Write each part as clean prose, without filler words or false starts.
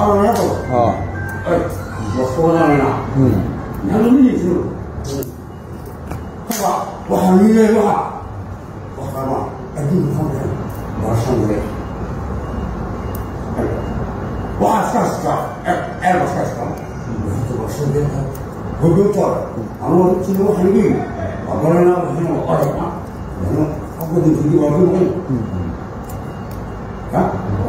وأنا يطلع أي وصولا لنا نحن من يجنون طبعا وحميلة وحما أدين خمسة ورسم لي وأسكاسكا أنا أسكاسكا ورسم لي وبيطلع أنا أقول وحميلة أقولنا هنا وقرنا لأنه أقول في وقت ها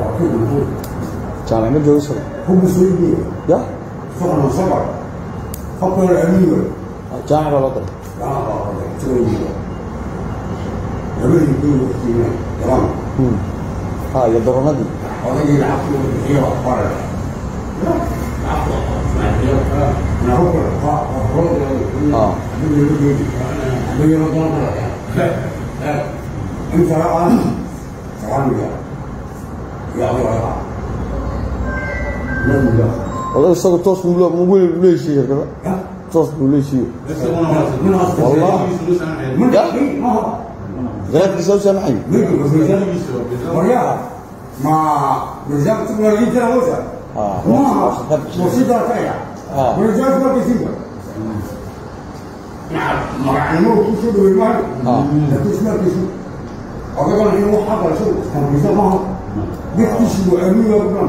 جامعة جوسر هو مسؤولية يا صغر صغر فقر الأمير جامعة بطل لا مسؤولية لما يكون في تمام ها يدرون دي هذا يلعبوا هي وقرر لا يلعبوا أنا هو أنت الآن يا الله والله صار توصل مو ليش كذا توصل ليش والله غير تسوي سمعي ما رجعت تقول لي ترى وزع ما مصيبة كذا رجعت ما بيصير نعم ما مو كل شيء بالمال لكن ما بيصير أقول لك إنه حاجة شو كان بيصير ما بيكتشفوا أمي وابنه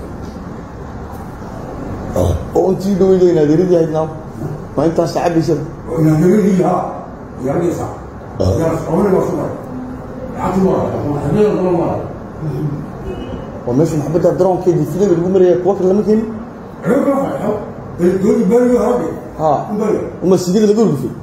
أنت دوي لي نادري دي هنا ما أنت صعب يصير نادري دي ها يعني صح يعني أول ما صار عطوا مرة ومش محبتها درون كده فيلم الجمهورية وكل لما كان الدول بلي هذي وما السجل اللي يقولوا فيه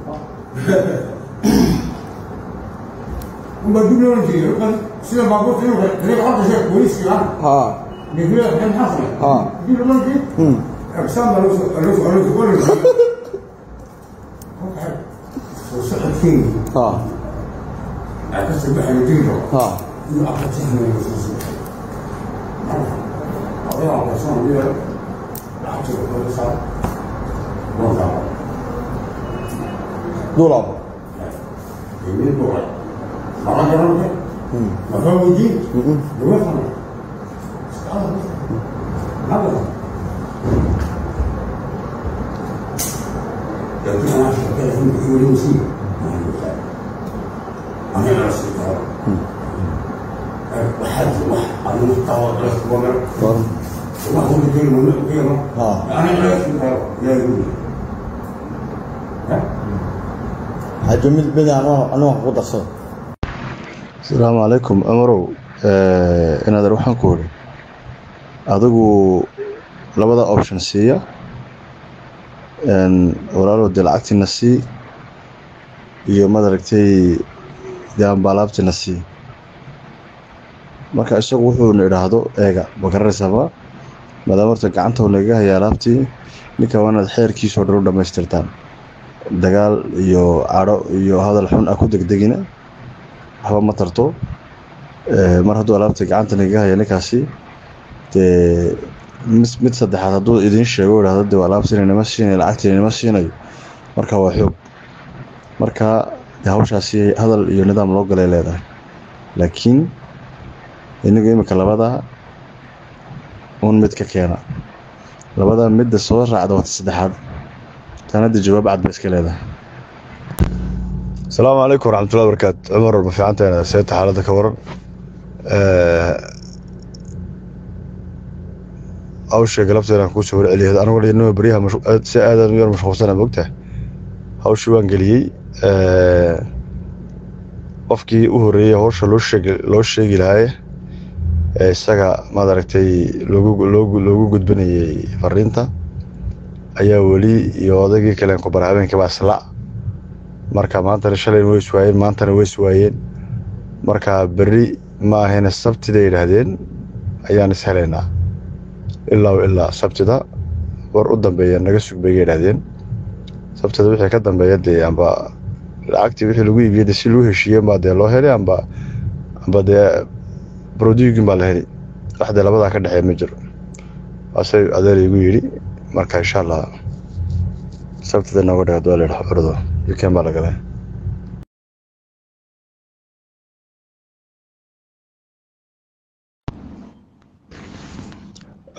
وما دون نجي كان سير معقول فيه غير عرض شيء كويس يعني نقول له كان حصل دي لما نجي أقسام الرز كله وصحت فيه أكسب بحنتين أكسب من أضيع الرسول بيها أحسب كل ساعة وضع دولار يمين دولار ما جربت ما هو جديد دوسنا هذا لكن أنا أشتغل في المسيح أنا لا أستطيع واحد أنا مستوى وما هو الدين من غيره أنا لا أستطيع لا يقول هجمل بدي أنا أخذ أصلا السلام عليكم أمرو أنا ده روحان كوري أدعو لبدا أوبشن سيا إن ورالو دلعتي نسي يوم ما دركتي دام بالابتي نسي marka isagu wuxuu yiraahdo eega bakarasaba madamarta gacanta uu naga hayaa laabtii ninka wanaad xeerkiisa oo dhow dhameystirtaan dagaal iyo aaro iyo hadal xun ah ku degdegina waxba ma tarto mar hadduu laabtii gacanta naga hayaa ninkaasi mid saddexaad hadduu idin sheego yiraahdo laabtii ma siinay lacagtii ma siinay marka waa xoog marka hawshaasi hadal iyo nidaam loo galay leedahay laakiin inagu imika labada mid ka keena labada mid soo raacdo wata saddexaad tanada jawaab cad bas ka leedahay السلام عليكم ورحمة الله وبركاته عمر البفيعنتي أنا سيدة حالتك ورن أول شيء قلبت أنا كوش ورق لي أنا أقول إنه بريها مش سعادة مير مش خوصنا بوقته أول شيء وانجلي qofkii u horeeyay hawsha loo sheegi lahaay isaga ma daragtay loogu gudbinayay fariinta ayaa wali iyo odagii kale ku barnaamijka baasla marka maanta shalay way iswaayeen maantana way iswaayeen marka bari ma ahayna sabtida yiraahdeen ayaan isheelaynaa ilaa sabtida war u dambeeya naga sugbay yiraahdeen sabtida wixii ka dambeeya amba lacagtii wixii lagu iibiyay si loo heshiiyay ma loo helay amba product ma la helay waxda labada ka dhaxay ma jiro asay adeer igu yiri marka insha Allah sabtida naga dhaado la xordo yikeen baa laga leeyahay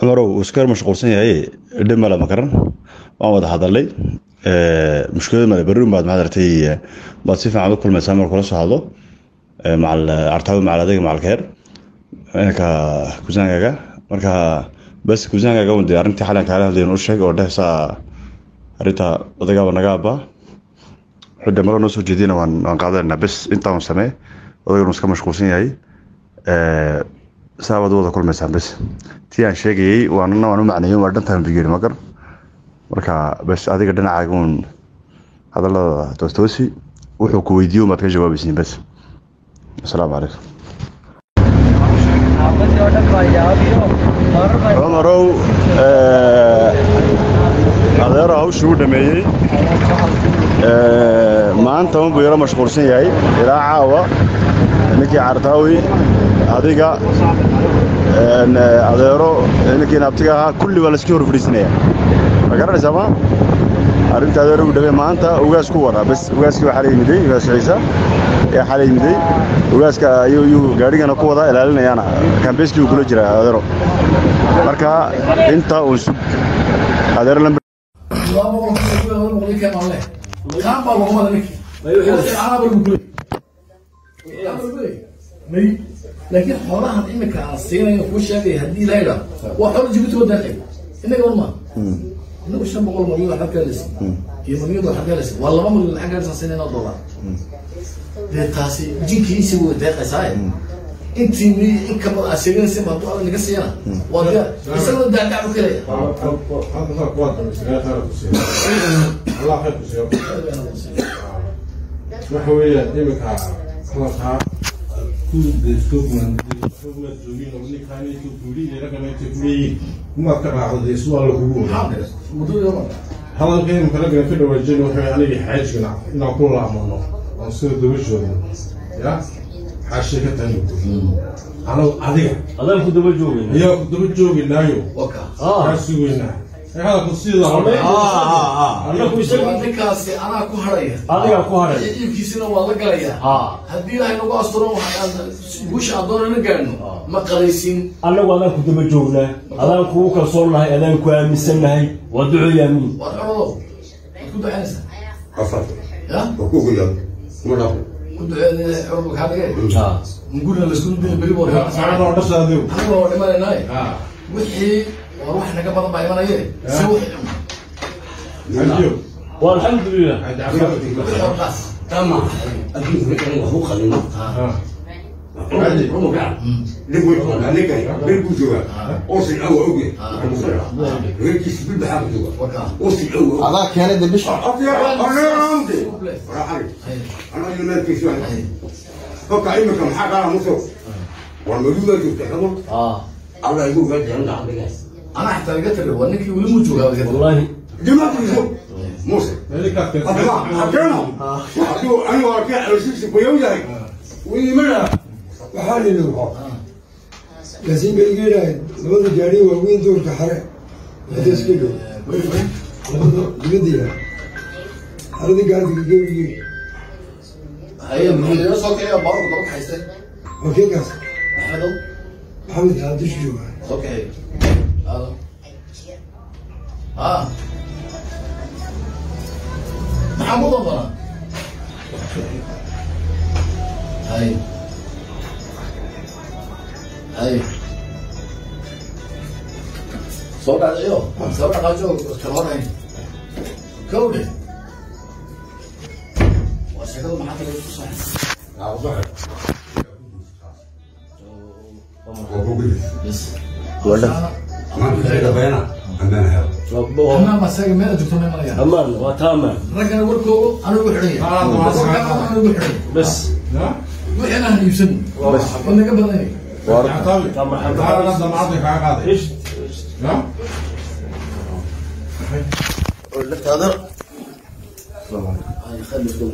عمرو وسكر مشغول سنة هي دم على مكرن وأنا هذا اللي مشكلة ما بريم بعد ما درتي بتصير عندك كل مسامر كل شيء هذا مع الارتباط مع هذا مع الخير أنا كوزان جاga مركها بس كوزان جاga ودي أرنتي حالا كهلا هذي نورشة وده سا ريتا وده جاب نجابة حد مرة نص جديد وان قاعدنا بس أنت مسمى وده نص مشغول سنة هي سبب وده كل مسام بس تيان شيء وأنا معنيه وردنا تهم بيجي مكر marka bas adiga dhinacaagun hadalada toosi wuxuu ku weydiiyo ma ka jawaabaysin bas assalaamu calaykum Umarow adeero hawshu u dhameeyay maanta uu yara mashquulsan yahay ilaa caawa ninkii Cartaawi adiga adeero ninkii nabtiga kulli wala iska hor fadhiisanaya magara sama arinta adeero u dhameeyay maanta ugaas ku wara bas ugaaskii waxa la yimiday ugaas Ciisa ee xalay yimiday ugaaska ayuu gaarigana ku wada ilaalinayana kambeeskii uu kula jiraa adeero marka inta uu adeero la لكن حولها إنك عصينا يخش هذه هدي ليلة وحول جبته وداخل إنك ورما إنه مش نبغى المريض حتى لسه يمريض حتى لسه والله ما من الحاجة لسه سنين $1 ده تاسي جيك يسوي داخل ساي أنت مي كم أسيرين سما طوال إنك سيانا وده يسوي ده كعب كله هذا قوات الله خير ما هو إنك خلاص دستورنا الزوجين واللي كانوا يقولون لي رقم يتفلي ما كره هذا السؤال القبول هذا القيم كلنا في الوجه وحي عليه حاجة نقول عمله نصير دوجه يا حاشية تاني أنا عادي هذا كنت بجوج يا كنت بجوج نايو حاسوينا هذا قصيدة أنا كويسة كاسي أنا كهرية أنا كهرية يجي كيسنا والله قليا هدي له إنه قاصرون وش أدور نقارنه ما قريسين أنا وأنا كنت بجوجنا أنا كوك صورنا أنا كوام سنة ودعو يمين وأنا كنت عنسى أفضل يا وكوك يوم مرة كنت عربك هذا إيه نقول له لسكون بالبريبور أنا أرد هذا أنا ما ما ناي وحي وروح نقبض بعيرنا إيه سوي والحمد لله تمام أكيد مكان وهو خلينا عادي نقول أنا كاي بالبوجوا أوصل أول أوجي هيك يسبب بحاجة جوا أوصل أول هذا كان ده مش أنا عندي راح أنا يومين في شوية فكر إنك محاجة على مصر والموجودة جبتها كمان الله يقول قد عندك عندك أنا احتاجت له وانك يقول موجوده والله جماعة يشوف موسى هذيك كانت حكينا أنا واقع رشيد بيوجع ويمنا وحالي له لازم يلقينا لو جاري وين دور كحرة هذا سكيلو جديا هذا قاعد يجي هي من صوت كده برضه طبعا حيسن اوكي كاس محمد محمد هذا شو اوكي محمود الله هاي صوت على ايوه صوت على جو كمان هاي كوده وشكله ما حتى صح بس ولا ما بيصير بينا عندنا هذا أنا ما ساق مين أجتمع معي أمان وتامن رجع وركو أنا بحرية أنا بحرية بس وأنا هنيسن بس أنا قبل إيه عطاوي تعال نصدم معطيك عقادي إيش ها لك هذا هاي خليكم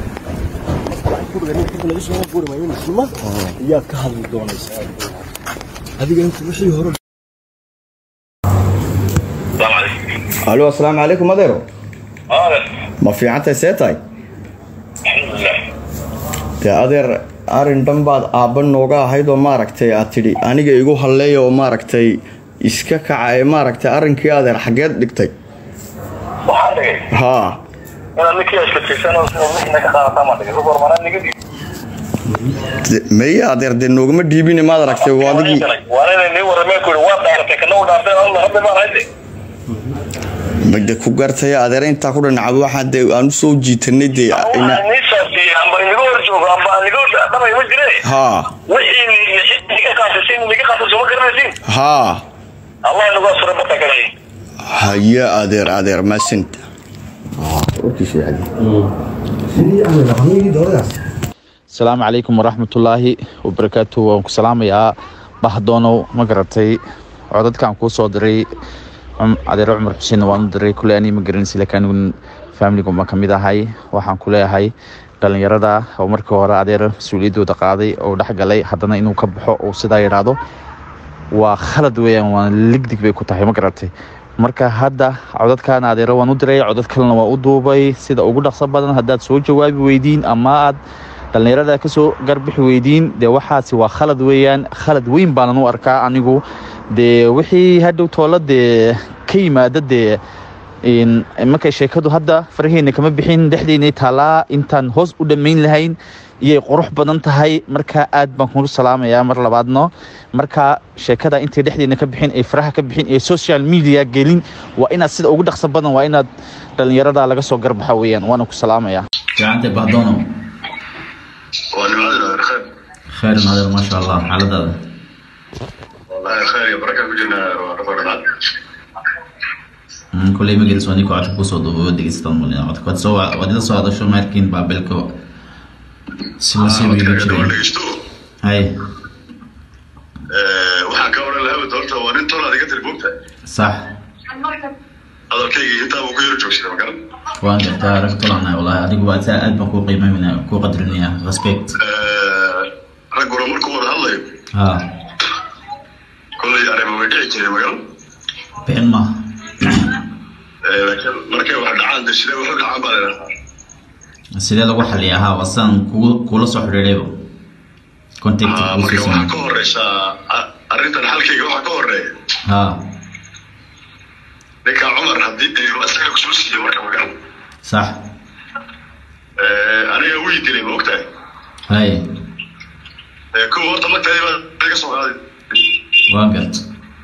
iyaad ka hadli doonaysaa adiga inta wixii hore الو السلام عليكم مديرو ما في عنتي سيتاي يا أدير أرين دمباد أبن نوجا هيدو ماركتي أتري أنا جاي يقول هاللي أو ماركتي إسكاك عاي ماركتي أرين كي أدير حاجات دكتي ها أنا لكي أشكتي سنة وسنة كخاطة ما تجي سوبر مانا نيجي مية أدير دي نوجا مديبيني ما دركتي وادي وأنا نيو رمي كل واحد على كنو دافع الله رب ما عندي بدك كوجرتي أدير أنت تقول نعبد واحد أنسو جيتني دي أنا نيساتي أم بنقول شو أم بنقول ترى يمجري ها وإني نيجي خاطسين نيجي خاطس وما كرنسين ها الله نقص ربك عليه هيا أدير ما سنت أوكي شيء عادي السلام عليكم ورحمة الله وبركاته وسلام يا بحضانو مقرتي عدد كان كو صدري adeer Cumar Xuseen waan diray kulay ani ma garanaysi laakiin family-gu ma kamid ahay waxaan ku leeyahay dhalinyarada oo markii hore adeer suuliidooda qaaday oo dhaxgalay haddana inuu ka baxo oo sida yiraahdo waa khalad weeyaan waan ligdig bay ku tahay ma garatay marka hadda codadkan adeer waan u diray codad kalena waa u duubay sida ugu dhaqso badan haddaad soo jawaabi weydiin ama aad dhalinyarada ka soo garbixi weydiin de waxaasi waa khalad weeyaan khalad weyn baan u arkaa anigu de wixii hadhow toolade ka yimaada de in markay sheekadu hadda faraheena kama bixin dhexdeena taalaa intaan hoos u dhameyn lahayn iyay qurux badan tahay marka aad baan ku salaamayaa mar labaadno marka sheekada intay dhexdeena ka bixin ay faraha ka bixin ee social media gelin waa inaad sida ugu dhaqso badan waa inaad dhalinyarada laga soo garbaxa weeyaan waan ku salaamayaa jaanta bahdono خير هذا ما شاء الله على هذا والله خير يا بركة كجنا رفقنا كل يوم جلس واني قاعد بوصل ودي استنبول يعني قد سوا ودي سوا هذا شو ماركين بابلكو سلسلة بيجي هاي وحكاور له ودورته وانين طلع دقت البوكة صح هذا كي انت ابو غير جوش ده مكان وانا تعرف طلعنا والله هذيك وقت قد بكو قيمة منها كو قدرني ريسبكت رجل مركو هلا ها كل يعني ما وجهي كذا مكان بين ما لكن مركب واحد عند الشيء وحق عم بالنا السيدة لو حليها وصلنا كل صح ريبو كونتاكت مركب واحد كورش أريد الحل كي واحد كورش ها لك عمر حديد وأسألك خصوصي مركب مكان صح أنا ويدي لي وقتها هاي كل وقت ما تقريبا تقصوا هذه واقعت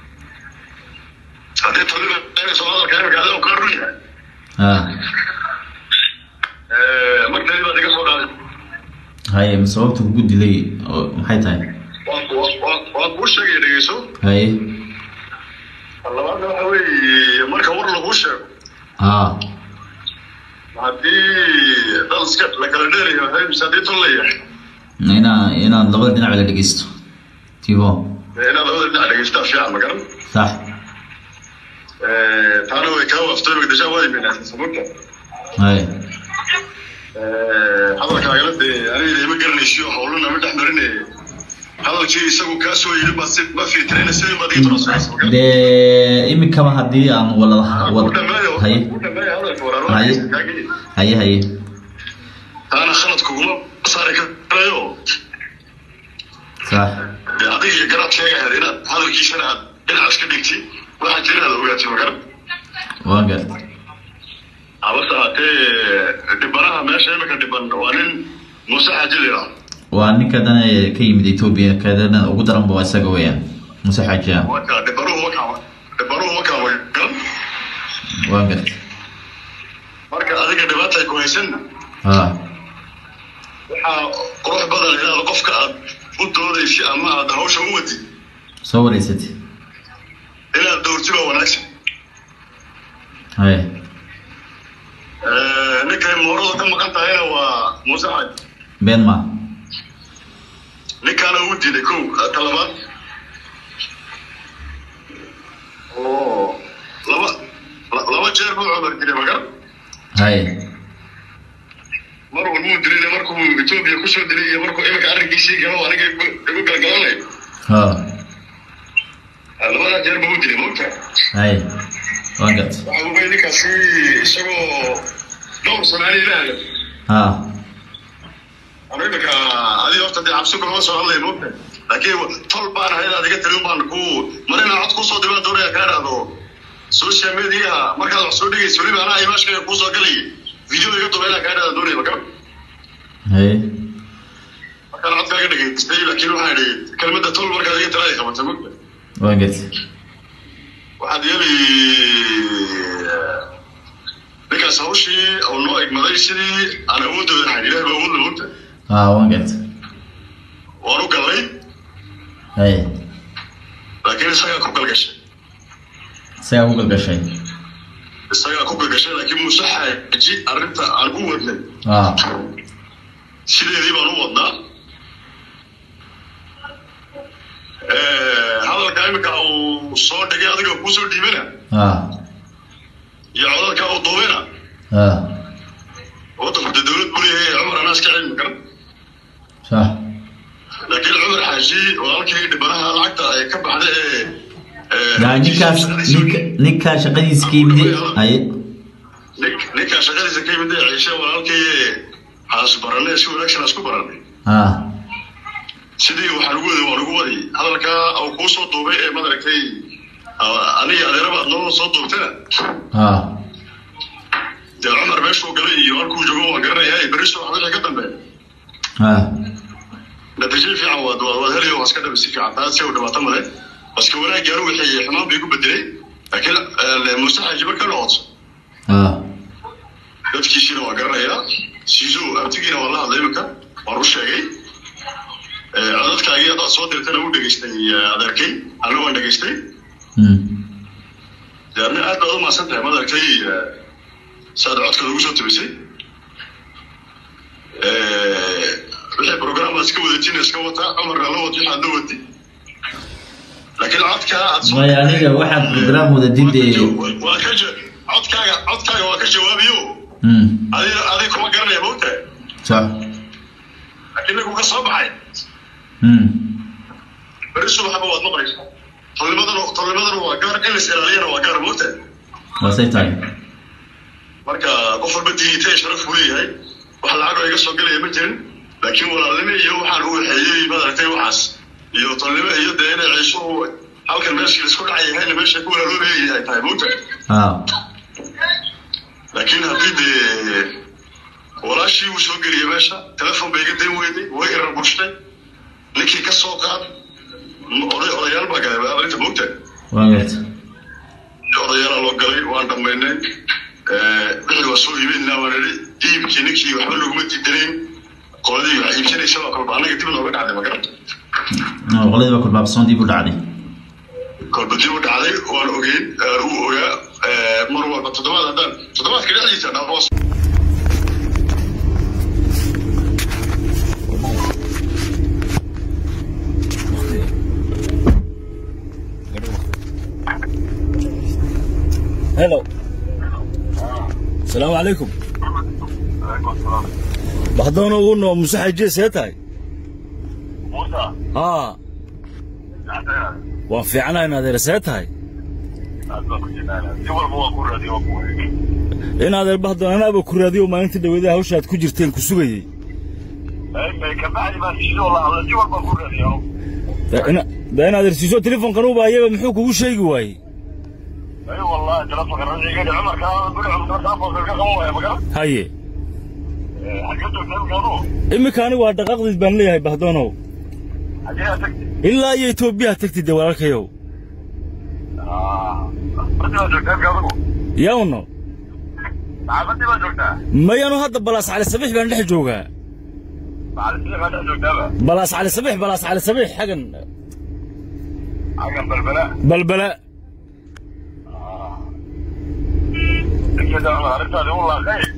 هذه تقريبا تقصوا هذا كلام قاعد أقرني ما تقريبا تقصوا هذه هاي مسوقت وجود لي محيط هاي وش شيء يدقيسوا هاي الله ما هو مركب ورا وش هذه دلسكت لكالديري هاي مسديت ولا هنا لغة دينا على دقيستو تيبو هنا لغة دينا على دقيستو في عام مكان صح تعالوا يكاو افتروا ديجا واي من سبوكا هاي حضرتك عقلت أنا اللي مقرني شيء حولنا مدح مرني هذا شيء يسوي كاسو يلبى سيد ما في ترين سيد ما دي ترى ده إمي كم هدي عن ولا هاي هاي أنا خلط كوما صار كلايو صح هذه قرأت شيء هذا هذا الكيس أنا عسكر ديكتي واحد جرى هذا وقعت مكان واقعت أبص دبرها ماشي مكان دبر وانين مساعد جليرا وأني كذا كيم دي توبيا كذا أقدر أن بواسق ويا مساعد جا دبروه مكان واقعت marka adiga dhibaatay ku haysan waxa qurux badan inaad qofka aad u doodaysi ama aad hawsha u wadi soo wareysatay inaad doortiba wanaagsan hay ninka moorada ka maqan tahayna waa musaacid been ma ninkaana u diiday kow talabaad laba jeer buu cudar jiray magar هاي مرة المديرين مركو إثيوبيا كوسو دري مركو إيه كأرجع شيء كانوا أنا جاي قالوا labada jeer buu dilay moogta hay wangat waxa uu weeyay ninkaasi isagoo dhowr sanaani ilaahay أنا هذه وقت اللي عبسوك الوصل الله يموت لكن طلب أنا هذا ذيك اليوم كو مرينا عطكو صوت ما دوري كان هذا سوشيال ميديا مركز السعودية سوري أنا أي ماشي كوسا قلي فيديو يكتب لنا كان هذا دوري بكم هاي كان عطك كده تستوي لكن واحد كلمة طلب مركز ذيك تلاقي خمسة ممكن وين واحد يلي لك سوشي أو نوع ملايشي أنا أود يعني لا بقول له أنت وانقلت وأروح قلي أي لكن سايا كوكل قشة سايا كوكل قشة سايا كوكل قشة لكن مسحة جي أرنت أرجو ودنا سيدي ذي بنو ودنا هذا الكلام كأو صوت دقيقة دقيقة بوسر دي منه يعود كأو ضوينا وطفت الدولة تقولي هي عمر ناس كعلم كرم صح لكن العمر حاجي وأنا دبرها العقدة كب على يعني نكاش شقدي سكيمدي أي نكاش شقدي سكيمدي عيشة وأنا حاس براني شو رأيك ناس كبراني سيدي وحنقولي هذا كا أو كوسو طوبي ما أدري كي أنا ربع نور صوت طوبتنا ده العمر بيشو قلي وأركو جوا قرنا هاي بريسو حاجة كده بيه نتيجة في عواد وهذا هو أسكت بس في عطاء سوى دبعة مرة بس كونا جارو الحين حمام بيجوا بدري لكن المساحة يجيب كلوت ده تكيشين وقرنا يا سيزو أبتجينا والله الله يبكى وروش شيء عدد كاجي هذا صوت التلو دقيستي أدركي أنا وين دقيستي لأن هذا ما صدق ما أدركي صار عدد كذا وصوت بيسي وحي برنامج اسكو ودتين اسكو وتا عمر لو ودي حد ودي لكن عدك ما يعني واحد برنامج ودي وكج عدك وكجوابيو هذه كما قرنا يا موته صح لكنك كصبحي بريسو حبا واد مقريش طلبادنا وقار إلا سيرالينا وقار موته وسيتاي marka qof walba diintay sharaf u leeyahay waxa lacag ay soo galay ma jirin laakiin walaalnimo iyo waxaan uu xeeyay badartay waxaas iyo talaba iyo deena ciisho halkan meeshii isku dhacay hayna meesha ku walaalo leeyahay tahay moota laakiin hadii walaashii uu soo galiyay meesha telefoon bay gaday weeday way rabushtay ninkii ka soo qaad odayaal baa galay arinta moota waagad odayaal loo galay waan dhameynay wixii wasoo iibinaa waan diibkii ninkii waxba laguma diidayn qoladii waxay iibsanaysaa waa kolba anaga dib looga dhacday ma garanta qoladii baa kolba absoon dib u dhacday kolba dib u dhacday waan ogeyn uu ogaa mar walba toddobaadka dhexdiisa dhaafos هلو السلام عليكم. وعليكم السلام. بحضرنا قلنا مساحة جيس هتاي. موسى. وفي عنا هنا درسات هاي. أنا هذا بحضر أنا بكرة دي وما أنت دويدها وش هتكجرتين كسوجي. كبعدي ما تشيل والله على الجوال بكرة دي يوم. ده أنا درسيسو تليفون كانوا بايبه محوك وش شيء جواي. اي والله تلفق الرجل عمر كان يقول عمر تلفق القهوه يا بقره هاي حقته كان قالوا إما كانوا وادقاق بان لي هاي بهدونو إلا يتوبيا تكتي دوالك يو ياونو عبدي ما جوجتا ما يانو هذا بلاس على السبيح بان دحي جوغا على السبيح هذا جوجتا بلاس على السبيح حقن بلبلاء كذا أنا عرفت هذا والله خير.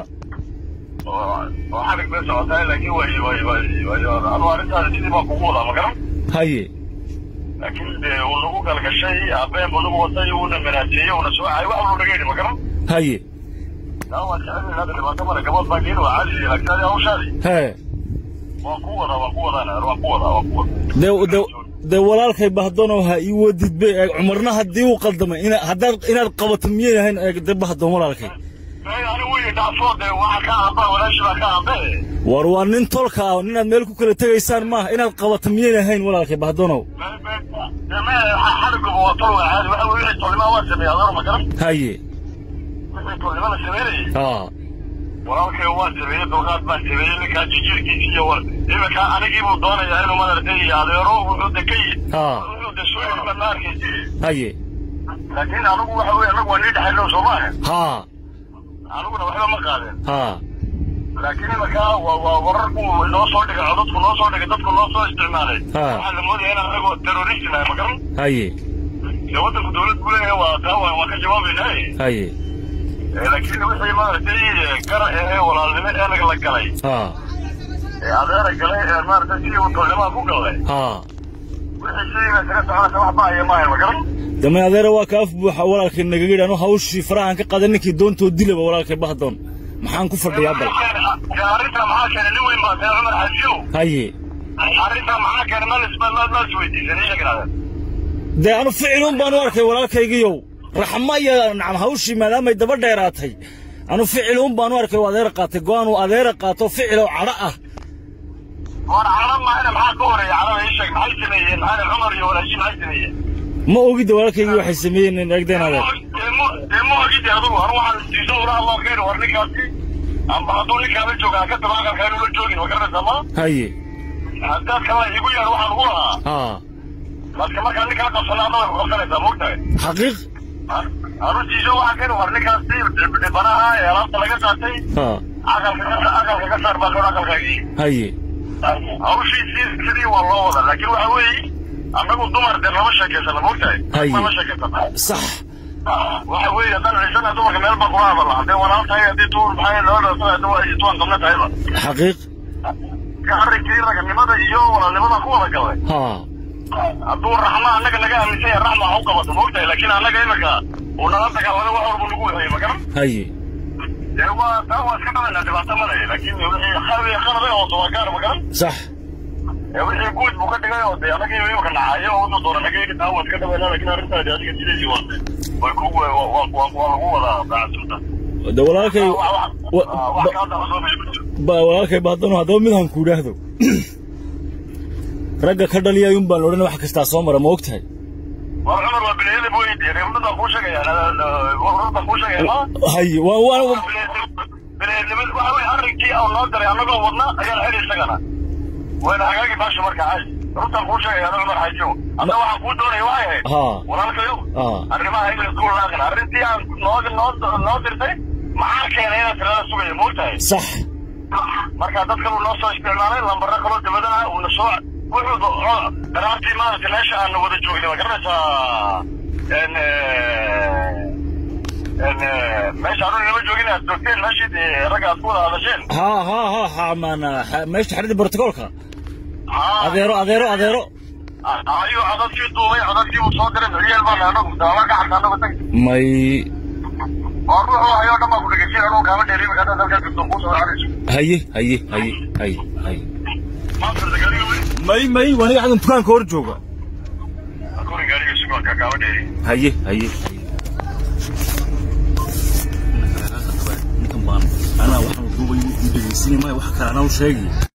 وحرك بس عطاي لكن أنا عرفت هذا شيء ما قبوله ما كلام. هاي. لكن ونقول قال كشيء أبين بنقول وصي ونمراتي ونسوي أي واحد ونقول ما كلام. هاي. لا هو الشيء هذا اللي ما تمر قبل باقين وعادي لكن هذا هو شادي. هاي. وقوة أنا وقوة. دو ده walaalkay bahdoon ha ii wadid bay Umarna hadii uu qaldamay inaad qabato miyahan de bahdoon walaalkay أنا ويا دافود وعكا أبا ولا شبكة أبا war waa nin tolka ah inaad meel ku kala tagaysaan ma inaad qabato miyahan walaalkay bahdoon ما حرق وطلع هذا waxa wixii tolma waa sameeyay ma garan haye wixii tolma la sameeyay walaalkay waa sameeyay dulqaad baa sameeyay ninka jijirkiisa iyo war imika anigii buu doonayaa inuu madartay adeero wuxuu dekay wuxuu desooy ma markaysi haye laakiin anigu waxa weeye anagu waa nidhaxayno Soomaaliya aniguna waxba ma qaadeen laakiin imika waa wararku loo soo dhigay codadku loo soo dhigay dadku loo soo isticmaalay waxa la moodayaa in anagu terrorist ma garan haye waddanku dawlad buu leeyahay waa taa waa ka jawaabaynaa haye laakiin wixii maaragtay kara walaalnimo anaga la galay adeera galay maaragtay si uu tolnimo ku galay wixii shayga isaga soconaysa wax baa ay maahan ma garan dama adeera waa kaaf buuxa walaalkay naga yidhaano hawshii farahan ka qadan ninkii doontoo dilaba walaalkay bahdoon maxaan ku fadhiyaa bal arrinta maxaa keenay nin weyn baa tahay Cumar Xajiyo haye arrinta maxaa keenay ma isweydiisan iyaga garaada de anu ficilun baan u arkay walaalkaygiyow raxma iyo nacam hawshii maadaamay daba dheeraatay anu ficilun baan u arkay adeer qaatay go'aan uu adeer qaato ficil oo cadho ah war cadho ma ina maxaa ka horeeya cadho ay sheeg maxay sameeyeen ana Cumar iyo walaashi maxay sameeyeen ma ogid walaalkaygi waxay sameeyeen in agdeen adeer ma ogid adigu war waxaan siiso wala Allah khayr war ninkaasi aan baadoo ninka joogaa ka tabaqa khayr loo joogin waa garanaysa ma haye hadda kala igu yar waxaan ugu lahaa marka ninka qasanaado way qofanaysaa moogtahay xaqiiq arrintiisa waxa kale war ninkaasi banaha ee alaabta laga qaatay aqalka ka saar baa aqalkaagii haye hawshii sidii waa loo wada laakiin waxa weeye annagu dumar de lama sheekaysana moogtahay lama sheekaysana sax waxa weeye haddaan ciisana dumarka meel baa kula hadala haddii walaal tahay haddii duur maxay loo dhasay tuwan qabna tahayba xaqiiq ka arrinkii raganimada iyo walaalnimada ku wada galay hadduu raxma annaga naga aaminsan yahay raxma ha u qabato moogtahay laakiin annaga imika uu nala dagaalada wax walba nagu wehayay ma garan haye dee waa taa waa iska dhabaynaa dhibaato malaya laakiin wixii khalada hoose waa gaar ma garan sax wixii guud buu ka dhigay oo dee annaga imika nacayo oo wuxuu doona naga taa waa iska dhabaynaa laakiin arrintaadi adiga sideedii waatay way kugu waa lagu wadaa daacadsunta de walaalkay walaalkay bahdoon haddaba midaan ku idhaahdo ragga ka dhaliyay un baan la odhan wax kastaa soo mara ma ogtahay war Cumar waa bileeyada buu yidhi reebada ku sheegayaan haye waa bileeyada waxa way arrinkii oo noo daray anagoo wadna ayaa la xiriir isagana wayna hagaagi baasha marka ay runtan ku sheegayaan Cumar Xajiyo hadda waxaan ku doonay waxay ahayd walaalkayo arrimaha ay isku laaqan arrintii aan noo dirtay maxaa keenay inaad tirada sugayo ma ogtahay sax marka dadka uu noo soo isticmaalay lambarra kaloo dabadana uu na soo wuxuu daraartii maanta meesha aan wada joognay ma garanaysaa meesha aanu nima joogin aad joogteen meeshii ragga aad ku wada hadasheen ha maana meesha xaridda brotocolka adeero ayo codadkii duubay codadkii uu soo diray xiliyeel baan anagu daawar ka xarta anagu tag may war ruuxu hayo dhamma ku dhageysan anagu kaama dheerin markaa dalka guddoon ku soo xariiso haye may wani waxaan dukaanka hor jooga haye intan baan ana waxaan duubay dhageysinay ma wax kale ana u sheegi